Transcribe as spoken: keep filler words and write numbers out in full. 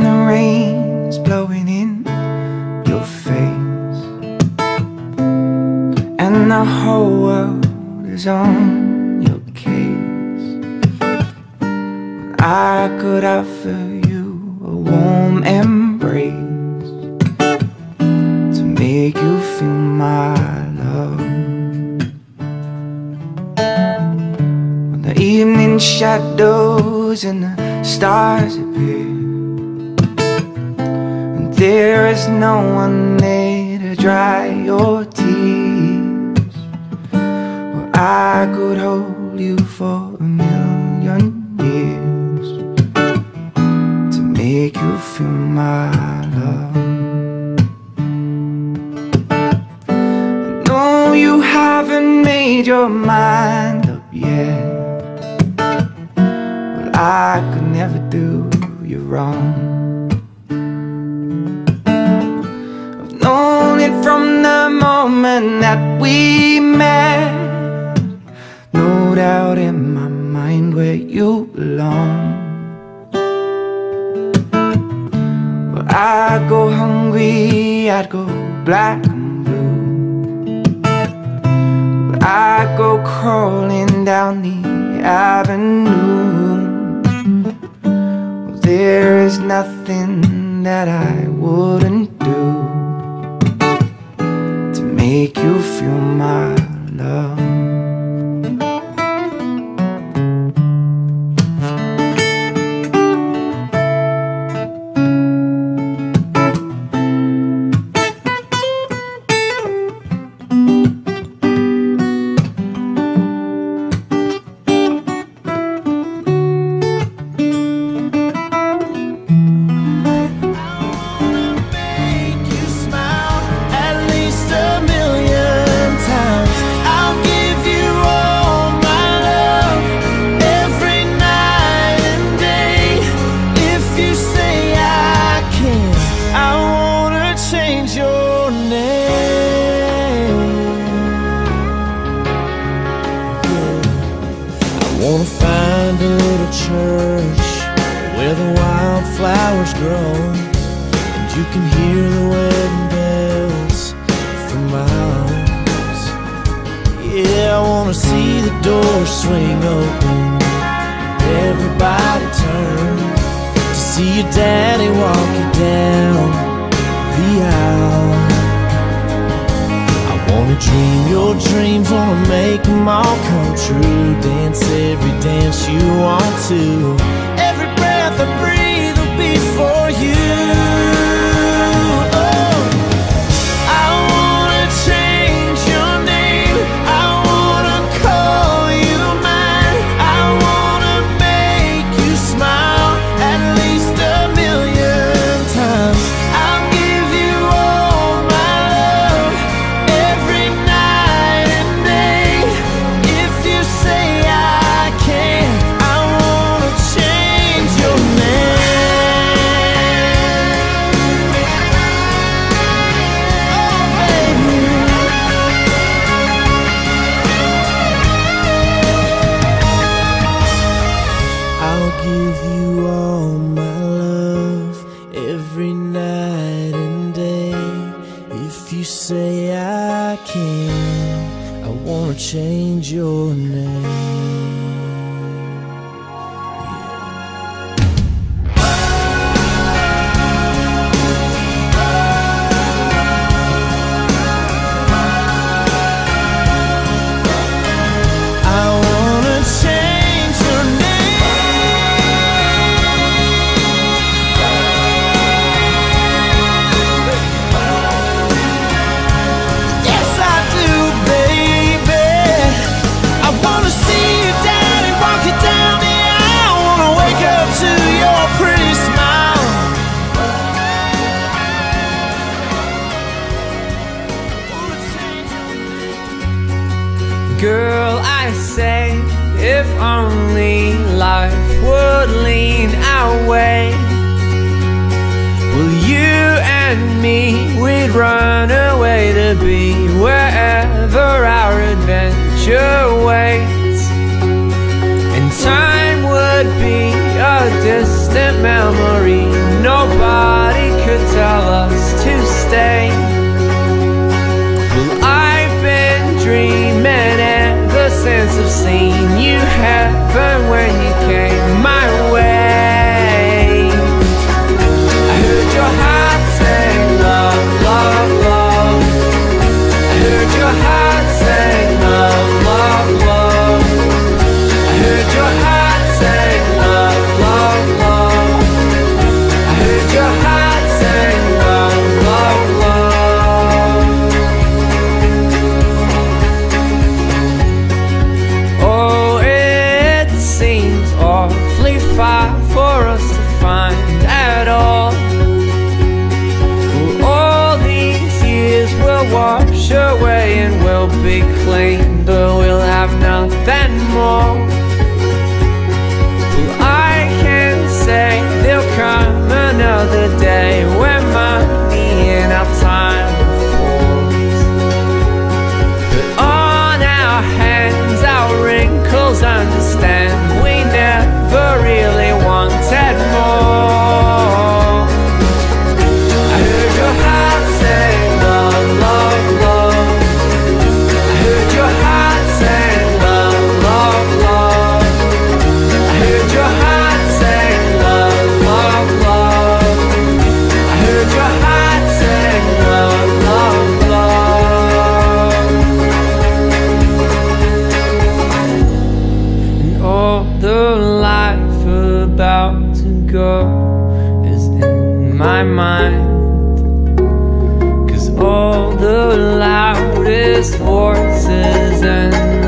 the rain is blowing in your face, and the whole world is on your case. Well, I could offer you a warm embrace to make you feel my love. When the evening shadows and the stars appear, and there is no one there to dry your tears, well, I could hold you for a million years to make you feel my love. I know you haven't made your mind up yet. Well, I could never do you wrong. I've known it from the moment that we met. No doubt in my mind where you belong. Well, I'd go hungry, I'd go black and blue. Well, I'd go crawling down the avenue. Well, there is nothing that I wouldn't do to make you feel my love. I wanna find a little church where the wildflowers grow, and you can hear the wedding bells from miles. Yeah, I wanna see the doors swing open, everybody turn to see your daddy walk you down the aisle. Wanna dream your dreams, wanna make them all come true. Dance every dance you want to. Every breath I breathe will be for you. Oh, I wanna change your name, I wanna call you mine, I wanna make you smile at least a million times. I'll give you all my love every night and day. If you say I can, I wanna change your name. Oh, baby, I'll give you all my love every night and day. If you say I can, I wanna change your name. I wanna change your name. Yes, I do, baby. I wanna see your daddy walk you down the aisle. I wanna wake up to your pretty smile. Wanna change your name. Girl, I say, if only life would lean our way, well, you and me, we'd run away to be wherever our adventure waits. And time would be a distant memory nobody must have seen you happen when you came my way. I heard your heart say love, love, love. I heard your heart say love, love, love. I heard your heart say love, love, love. I heard your heart say love, love, love. Oh, it seems awfully far for us to find at all. All these years will wash away and we'll be clean, but we'll have nothing more. Well, I can say there'll come another day when money and our time falls. But on our hands, our wrinkles understand we never really wanted more. I heard your heart say love, love, love. I heard your heart say love, love, love. I heard your heart say love, love, love. I heard your heart say love, love, love. And all the life about to go is in my mind. All the loudest voices and